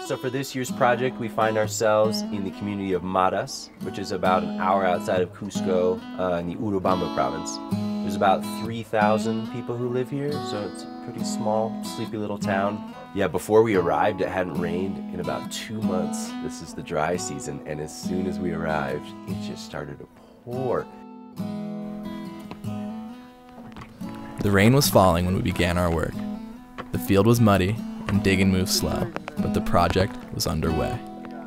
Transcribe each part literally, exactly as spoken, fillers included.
So for this year's project, we find ourselves in the community of Maras, which is about an hour outside of Cusco uh, in the Urubamba province. There's about three thousand people who live here, so it's a pretty small, sleepy little town. Yeah, before we arrived, it hadn't rained in about two months. This is the dry season, and as soon as we arrived, it just started to pour. The rain was falling when we began our work. The field was muddy, and digging moved slow, but the project was underway.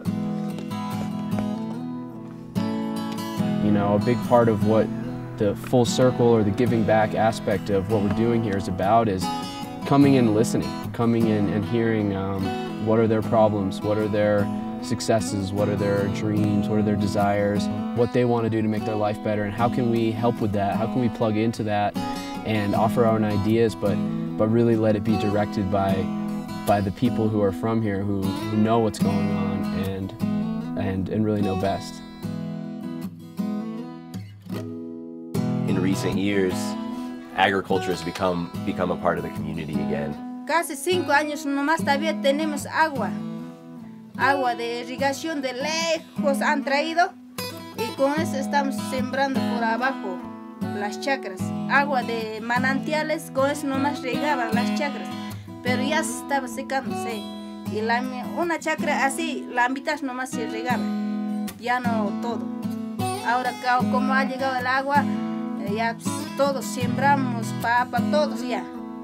You know, a big part of what the full circle or the giving back aspect of what we're doing here is about is coming in and listening, coming in and hearing um, what are their problems, what are their successes, what are their dreams, what are their desires, what they want to do to make their life better, and how can we help with that, how can we plug into that and offer our own ideas, but, but really let it be directed by, by the people who are from here, who, who know what's going on and, and, and really know best. In recent years, agriculture has become, become a part of the community again. Casi cinco años nomás todavía tenemos agua. Agua de irrigación de lejos han traído y con eso estamos sembrando por abajo las chacras. Agua de manantiales, con eso nomás regaban las chacras, pero ya se estaba secándose. Y la, una chacra así, la mitad nomás se regaba, ya no todo. Ahora como ha llegado el agua, ya todos sembramos papa, todos ya.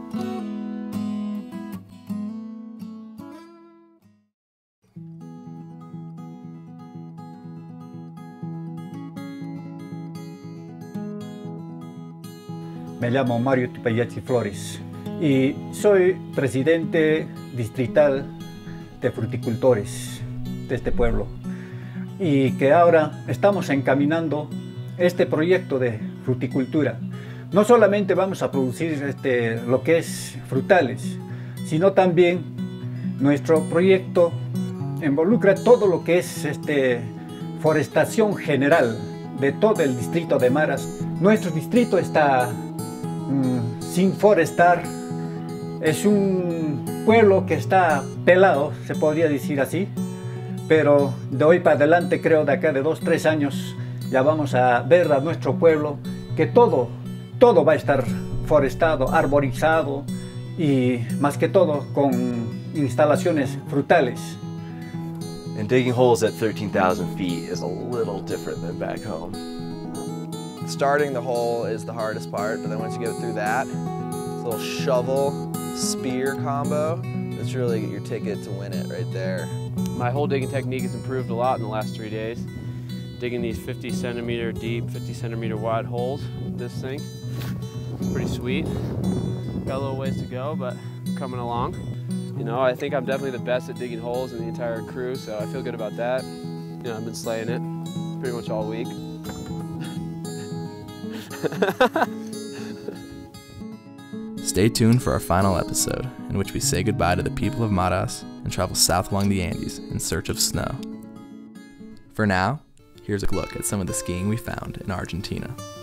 Me llamo Mario Tupayachi Flores y soy presidente distrital de fruticultores de este pueblo, y que ahora estamos encaminando este proyecto de fruticultura. No solamente vamos a producir este, lo que es frutales, sino también nuestro proyecto involucra todo lo que es este, forestación general de todo el distrito de Maras. Nuestro distrito está mm, sin forestar, es un pueblo que está pelado, se podría decir así, pero de hoy para adelante, creo de acá de dos, tres años, ya vamos a ver a nuestro pueblo que todo, todo va a estar forestado, arborizado y más que todo con instalaciones frutales. And digging holes at thirteen thousand feet is a little different than back home. Starting the hole is the hardest part, but then once you get through that, this little shovel spear combo, it's really your ticket to win it right there. My hole digging technique has improved a lot in the last three days. Digging these fifty centimeter deep, fifty centimeter wide holes with this thing. It's pretty sweet. Got a little ways to go, but coming along. You know, I think I'm definitely the best at digging holes in the entire crew, so I feel good about that. You know, I've been slaying it pretty much all week. Stay tuned for our final episode, in which we say goodbye to the people of Maras and travel south along the Andes in search of snow. For now, here's a look at some of the skiing we found in Argentina.